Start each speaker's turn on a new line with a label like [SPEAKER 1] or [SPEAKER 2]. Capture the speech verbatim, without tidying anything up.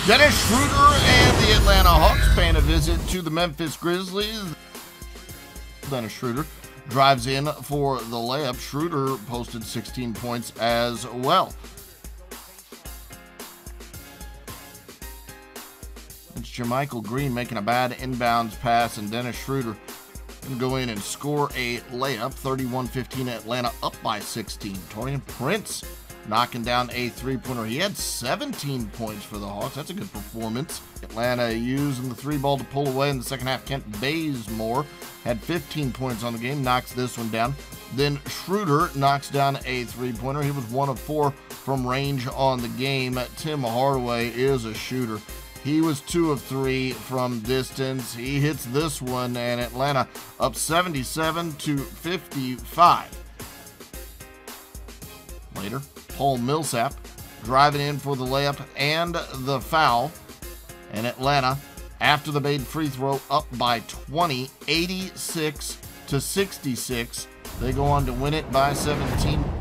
[SPEAKER 1] Dennis Schroeder and the Atlanta Hawks paying a visit to the Memphis Grizzlies. Dennis Schroeder drives in for the layup. Schroeder posted sixteen points as well. It's Jermichael Green making a bad inbounds pass, and Dennis Schroeder going to go in and score a layup. thirty-one fifteen, Atlanta up by sixteen. Taurean Prince knocking down a three-pointer. He had seventeen points for the Hawks. That's a good performance. Atlanta using the three ball to pull away in the second half. Kent Bazemore had fifteen points on the game, knocks this one down. Then Schroeder knocks down a three-pointer. He was one of four from range on the game. Tim Hardaway is a shooter. He was two of three from distance. He hits this one, and Atlanta up seventy-seven to fifty-five. Later, Paul Millsap driving in for the layup and the foul. And Atlanta, after the made free throw, up by twenty, eighty-six to sixty-six. They go on to win it by seventeen.